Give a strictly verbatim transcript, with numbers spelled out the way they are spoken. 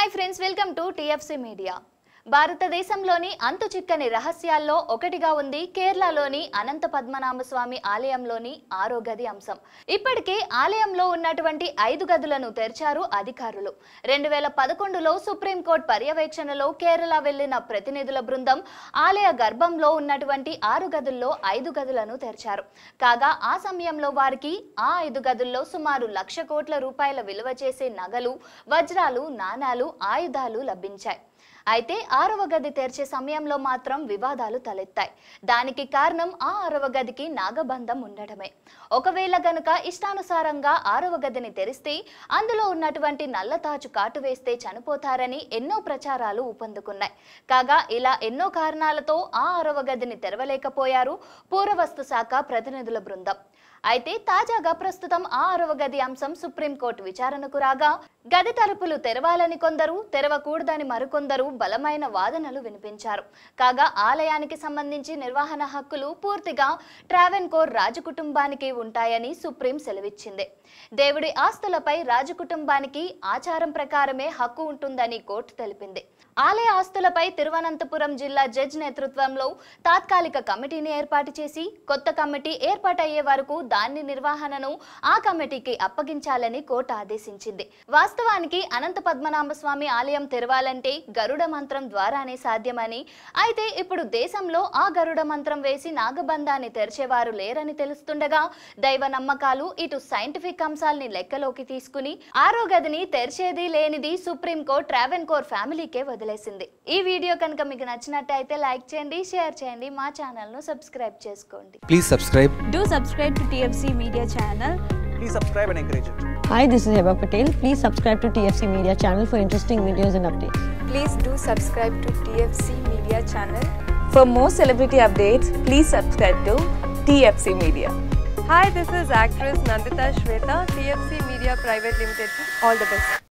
Hi friends, welcome to T F C Media. భారతదేశంలోని అంతు చిక్కని రహస్యాల్లో ఒకటిగా ఉంది కేరళలోని అనంత పద్మనాభ స్వామి ఆలయంలోని ఆరో గది అంశం. ఇప్పటికే ఆలయంలో ఉన్నటువంటి ఐదు గదులను తెరిచారు అధికారులు. రెండు వేల పదకొండులో సుప్రీంకోర్టు పర్యవేక్షణలో కేరళ వెళ్లిన ప్రతినిధుల బృందం ఆలయ గర్భంలో ఉన్నటువంటి ఆరు గదుల్లో ఐదు గదులను తెరిచారు. కాగా ఆ సమయంలో వారికి ఆ ఐదు గదుల్లో సుమారు లక్ష కోట్ల రూపాయల విలువ చేసే నగలు, వజ్రాలు, నాణాలు, ఆయుధాలు లభించాయి. అయితే ఆరవ గది తెరిచే సమయంలో మాత్రం వివాదాలు తలెత్తాయి. దానికి కారణం ఆ ఆరవ గదికి నాగబంధం ఉండటమే. ఒకవేళ గనుక ఇష్టానుసారంగా ఆరవ గదిని తెరిస్తే అందులో ఉన్నటువంటి నల్లతాచు కాటు వేస్తే చనిపోతారని ఎన్నో ప్రచారాలు ఊపందుకున్నాయి. కాగా ఇలా ఎన్నో కారణాలతో ఆ ఆరవ గదిని తెరవలేకపోయారు పురావస్తు శాఖ ప్రతినిధుల బృందం. అయితే తాజాగా ప్రస్తుతం ఆ ఆరవ గది అంశం సుప్రీంకోర్టు విచారణకు రాగా గది తలుపులు తెరవాలని కొందరు, తెరవకూడదని మరికొందరు బలమైన వాదనలు వినిపించారు. కాగా ఆలయానికి సంబంధించి నిర్వహణ హక్కులు పూర్తిగా ట్రావెన్కోర్ రాజకుటుంబానికి ఉంటాయని సుప్రీం సెలవిచ్చింది. దేవుడి ఆస్తులపై రాజకుటుంబానికి ఆచారం ప్రకారమే హక్కు ఉంటుందని కోర్టు తెలిపింది. ఆలయ ఆస్తులపై తిరువనంతపురం జిల్లా జడ్జి నేతృత్వంలో తాత్కాలిక కమిటీని ఏర్పాటు చేసి కొత్త కమిటీ ఏర్పాటయ్యే వరకు దాని నిర్వహణను ఆ కమిటీకి అప్పగించాలని కోర్టు ఆదేశించింది. వాస్తవానికి అనంత పద్మనాభ స్వామి ఆలయం తెరవాలంటే గరుడ మంత్రం ద్వారానే సాధ్యమని, అయితే ఇప్పుడు దేశంలో ఆ గరుడ మంత్రం వేసి నాగబంధాన్ని తెరిచేవారు లేరని తెలుస్తుండగా దైవ నమ్మకాలు ఇటు సైంటిఫిక్ అంశాల్ని లెక్కలోకి తీసుకుని ఆరో గదిని తెరిచేది లేనిది సుప్రీంకోర్టు ట్రావెన్కోర్ ఫ్యామిలీకే వదిలేసింది. ఈ వీడియో కనుక మీకు నచ్చినట్టయితే లైక్ చేయండి, షేర్ చేయండి, మా ఛానల్ ను సబ్స్క్రైబ్ చేసుకోండి. Please subscribe. Do subscribe to T F C Media channel. Please subscribe and encourage it. Hi, this is Heba Patel. Please subscribe to T F C Media channel for interesting videos and updates. Please do subscribe to T F C Media channel. For more celebrity updates, please subscribe to T F C Media. Hi, this is actress Nandita Shweta, T F C Media Private Limited. All the best.